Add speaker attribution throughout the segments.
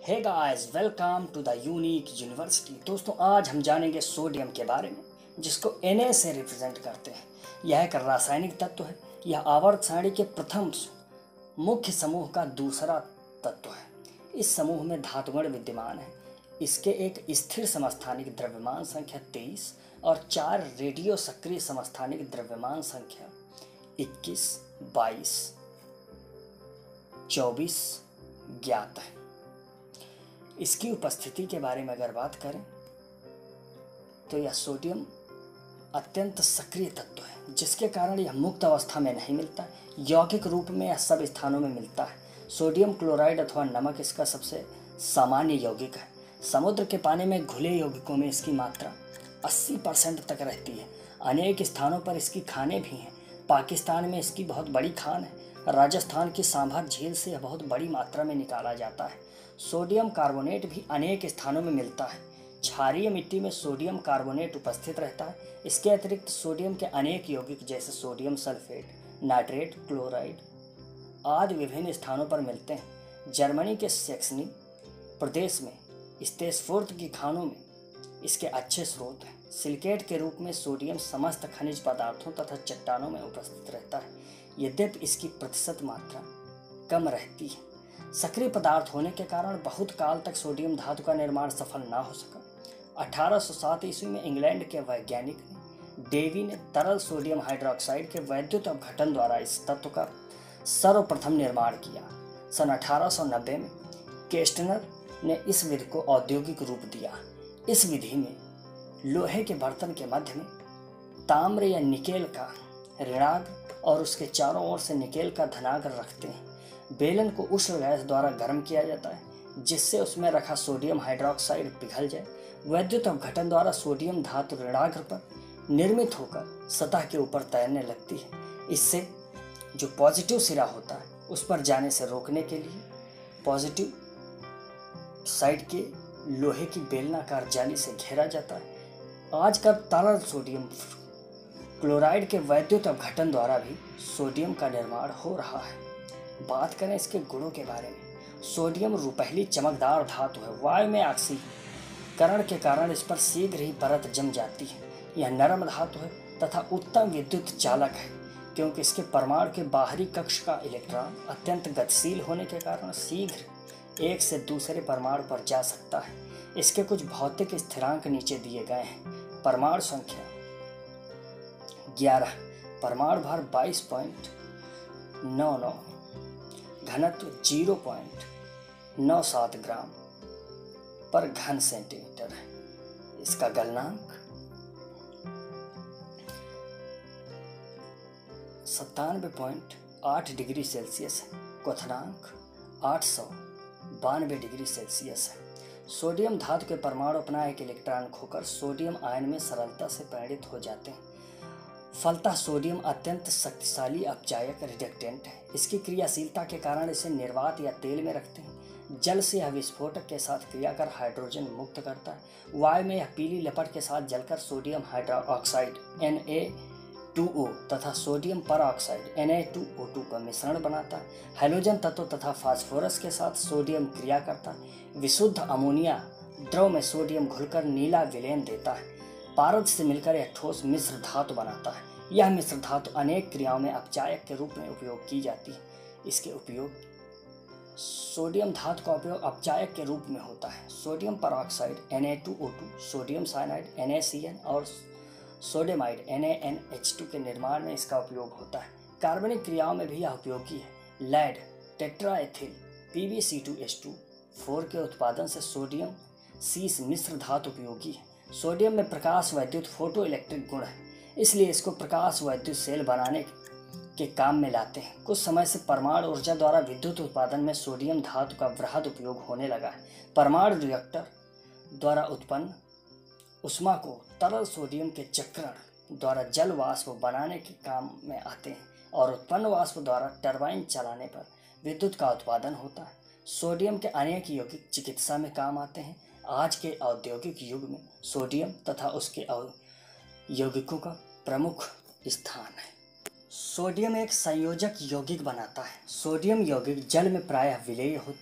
Speaker 1: Hey guys, welcome to the unique university. दोस्तों, आज हम जानेंगे सोडियम के बारे में, जिसको Na से रिप्रेजेंट करते हैं। यह एक रासायनिक तत्व है। यह आवर्त सारणी के प्रथम मुख्य समूह का दूसरा तत्व है। इस समूह में धातुगण विद्यमान है। इसके एक स्थिर समस्थानिक द्रव्यमान संख्या 23 और 4 रेडियो सक्रिय समस्थानिक द्रव्यमान संख्या 21, 22, 24 ज्ञात है। इसकी उपस्थिति के बारे में अगर बात करें तो यह सोडियम अत्यंत सक्रिय तत्व है, जिसके कारण यह मुक्त अवस्था में नहीं मिलता। यौगिक रूप में यह सब स्थानों में मिलता है। सोडियम क्लोराइड अथवा नमक इसका सबसे सामान्य यौगिक है। समुद्र के पानी में घुले यौगिकों में इसकी मात्रा 80% तक रहती है। अनेक स्थानों पर इसकी खानें भी हैं। पाकिस्तान में इसकी बहुत बड़ी खान है। राजस्थान की सांभर झील से यह बहुत बड़ी मात्रा में निकाला जाता है। सोडियम कार्बोनेट भी अनेक स्थानों में मिलता है। क्षारीय मिट्टी में सोडियम कार्बोनेट उपस्थित रहता है। इसके अतिरिक्त सोडियम के अनेक यौगिक जैसे सोडियम सल्फेट, नाइट्रेट, क्लोराइड आदि विभिन्न स्थानों पर मिलते हैं। जर्मनी के सैक्सनी प्रदेश में स्तेसफोर्थ की खानों में इसके अच्छे स्रोत हैं। सिलिकेट के रूप में सोडियम समस्त खनिज पदार्थों तथा चट्टानों में उपस्थित रहता है, यद्यपि इसकी प्रतिशत मात्रा कम रहती है। सक्रिय पदार्थ होने के कारण बहुत काल तक सोडियम धातु का निर्माण सफल ना हो सका। 1807 ईस्वी में इंग्लैंड के वैज्ञानिक डेवी ने तरल सोडियम हाइड्रोक्साइड के वैद्युत अपघटन द्वारा इस तत्व का सर्वप्रथम निर्माण किया। सन 1890 में केस्टनर ने इस विधि को औद्योगिक रूप दिया। इस विधि में लोहे के बर्तन के मध्य में ताम्र या निकेल का ऋणाग्र और उसके चारों ओर से निकेल का धनाग्र रखते हैं। बेलन को उष्ण गैस द्वारा गर्म किया जाता है, जिससे उसमें रखा सोडियम हाइड्रोक्साइड पिघल जाए। वैद्युत अपघटन द्वारा सोडियम धातु ऋणाग्र पर निर्मित होकर सतह के ऊपर तैरने लगती है। इससे जो पॉजिटिव सिरा होता है उस पर जाने से रोकने के लिए पॉजिटिव साइड के लोहे की बेलनाकार जाली से घेरा जाता है। आजकल तरल सोडियम क्लोराइड के वैद्युत अपघटन द्वारा भी सोडियम का निर्माण हो रहा है। बात करें इसके गुणों के बारे में। सोडियम रुपहली चमकदार धातु है। वायु में ऑक्सीकरण के कारण इस पर शीघ्र ही परत जम जाती है। यह नरम धातु है तथा उत्तम विद्युत चालक है, क्योंकि इसके परमाणु के बाहरी कक्ष का इलेक्ट्रॉन अत्यंत गतिशील होने के कारण शीघ्र एक से दूसरे परमाणु पर जा सकता है। इसके कुछ भौतिक स्थिरांक नीचे दिए गए हैं। परमाणु संख्या 11, परमाणु भार 22.99, घनत्व 0.97 ग्राम पर घन सेंटीमीटर है। इसका गलनांक 97.8 डिग्री सेल्सियस है। क्वथनांक 892 डिग्री सेल्सियस है। सोडियम धातु के परमाणु अपना एक इलेक्ट्रॉन खोकर सोडियम आयन में सरलता से परिणित हो जाते हैं। फलतः सोडियम अत्यंत शक्तिशाली अपचायक रिडक्टेंट है। इसकी क्रियाशीलता के कारण इसे निर्वात या तेल में रखते हैं। जल से यह विस्फोटक के साथ क्रिया कर हाइड्रोजन मुक्त करता है। वायु में यह पीली लपट के साथ जलकर सोडियम हाइड्रोक्साइड Na2O तथा सोडियम परऑक्साइड Na2O2 का मिश्रण बनाता है। हैलोजन तत्व तथा फास्फोरस के साथ सोडियम क्रिया करता है। विशुद्ध अमोनिया द्रव में सोडियम घुलकर नीला विलयन देता है। पारद से मिलकर यह ठोस मिश्र धातु बनाता है। यह मिश्र धातु अनेक क्रियाओं में अपचायक के रूप में उपयोग की जाती है। इसके उपयोग सोडियम धातु का उपयोग अपचायक के रूप में होता है। Sodium peroxide Na2O2, sodium cyanide NaCN और सोडियमाइड NaNH2 के निर्माण में इसका उपयोग होता है। कार्बनिक क्रियाओं में भी यह उपयोगी है। लेड टेट्राएथिल PbC2H2 के उत्पादन से सोडियम सीस मिश्र धातु उपयोगी है। सोडियम में प्रकाश वैद्युत फोटो इलेक्ट्रिक गुण है, इसलिए इसको प्रकाश वैद्युत सेल बनाने के काम में लाते हैं। कुछ समय से परमाणु ऊर्जा द्वारा विद्युत उत्पादन में सोडियम धातु का वृहद उपयोग होने लगा है। परमाणु रिएक्टर द्वारा उत्पन्न उष्मा को तरल सोडियम के चक्रण द्वारा जल वाष्प बनाने के काम में आते हैं और उत्पन्न वाष्प द्वारा टरबाइन चलाने पर विद्युत का उत्पादन होता है। सोडियम के अनेक यौगिक चिकित्सा में काम आते हैं। आज के औद्योगिक युग में सोडियम तथा उसके यौगिकों का प्रमुख स्थान है। सोडियम एक संयोजक यौगिक बनाता है। सोडियम यौगिक जल में प्रायः विलेय होते हैं।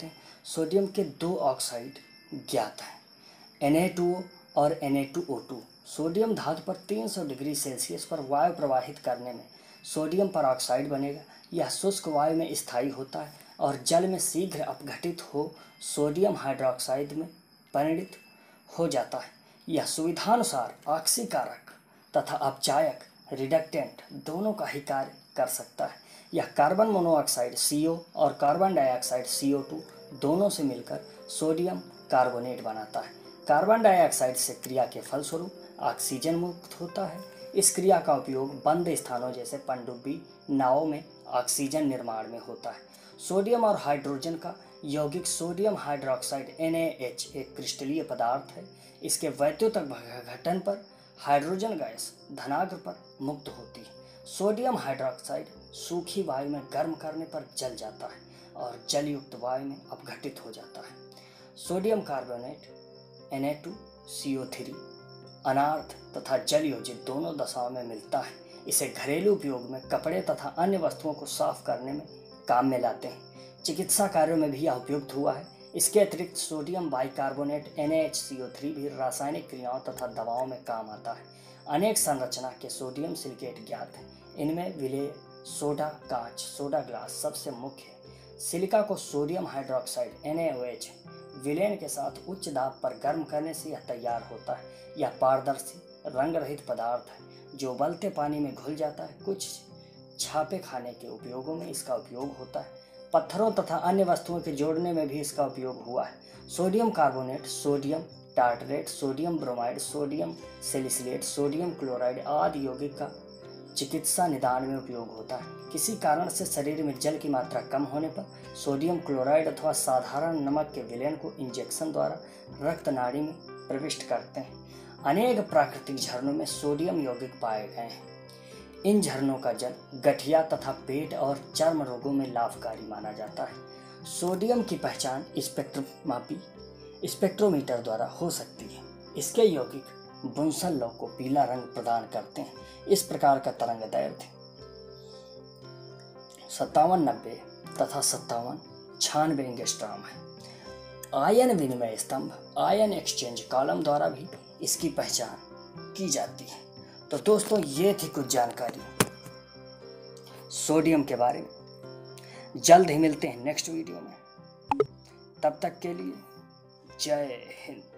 Speaker 1: सोडियम के 2 ऑक्साइड ज्ञात हैं, Na2O और Na2O2। सोडियम धातु पर 300 डिग्री सेल्सियस पर वायु प्रवाहित करने में सोडियम पर ऑक्साइड बनेगा। यह शुष्क वायु में स्थायी होता है और जल में शीघ्र अपघटित हो सोडियम हाइड्रोक्साइड में परिणित हो जाता है। यह सुविधानुसार ऑक्सीकारक तथा अपचायक रिडक्टेंट दोनों का ही कार्य कर सकता है। यह कार्बन मोनोऑक्साइड CO और कार्बन डाइऑक्साइड CO2 दोनों से मिलकर सोडियम कार्बोनेट बनाता है। कार्बन डाइऑक्साइड से क्रिया के फलस्वरूप ऑक्सीजन मुक्त होता है। इस क्रिया का उपयोग बंद स्थानों जैसे पनडुब्बी नावों में ऑक्सीजन निर्माण में होता है। सोडियम और हाइड्रोजन का यौगिक सोडियम हाइड्रोक्साइड NaH एक क्रिस्टलीय पदार्थ है। इसके वैद्युतक घटन पर हाइड्रोजन गैस धनाग्र पर मुक्त होती है। सोडियम हाइड्रोक्साइड सूखी वायु में गर्म करने पर जल जाता है और जलयुक्त वायु में अपघटित हो जाता है। सोडियम कार्बोनेट Na2CO3 अनार्थ तथा जल योजित दोनों दशाओं में मिलता है। इसे घरेलू उपयोग में कपड़े तथा अन्य वस्तुओं को साफ करने में काम में लाते हैं। चिकित्सा कार्यों में भी यह उपयुक्त हुआ है। इसके अतिरिक्त सोडियम बाइकार्बोनेट NaHCO3 भी रासायनिक क्रियाओं तथा दवाओं में काम आता है। अनेक संरचना के सोडियम सिलिकेट ज्ञात हैं। इनमें विलेय, सोडा कांच, सोडा ग्लास सबसे मुख्य है। सिलिका को सोडियम हाइड्रोक्साइड NaOH विलेन के साथ उच्च दाब पर गर्म करने से यह तैयार होता है। यह पारदर्शी रंग रहित पदार्थ है जो उबलते पानी में घुल जाता है। कुछ छापे खाने के उपयोगों में इसका उपयोग होता है। पत्थरों तथा अन्य वस्तुओं के जोड़ने में भी इसका उपयोग हुआ है। Sodium carbonate, sodium tartrate, sodium bromide, sodium salicylate, sodium chloride आदि यौगिक का चिकित्सा निदान में उपयोग होता है। किसी कारण से शरीर में जल की मात्रा कम होने पर सोडियम क्लोराइड अथवा साधारण नमक के विलयन को इंजेक्शन द्वारा रक्त नाड़ी में प्रविष्ट करते हैं। अनेक प्राकृतिक झरनों में सोडियम यौगिक पाए गए हैं। इन झरनों का जल गठिया तथा पेट और चर्म रोगों में लाभकारी माना जाता है। सोडियम की पहचान स्पेक्ट्रोमीटर द्वारा हो सकती है। इसके यौगिक बुंसल लौ को पीला रंग प्रदान करते हैं। इस प्रकार का तरंगदैर्घ्य 5790 तथा 5796 एंगस्ट्रॉम है। आयन विनिमय स्तंभ, आयन एक्सचेंज कॉलम द्वारा भी इसकी पहचान की जाती है। तो दोस्तों, ये थी कुछ जानकारी सोडियम के बारे में। जल्द ही मिलते हैं नेक्स्ट वीडियो में। तब तक के लिए जय हिंद।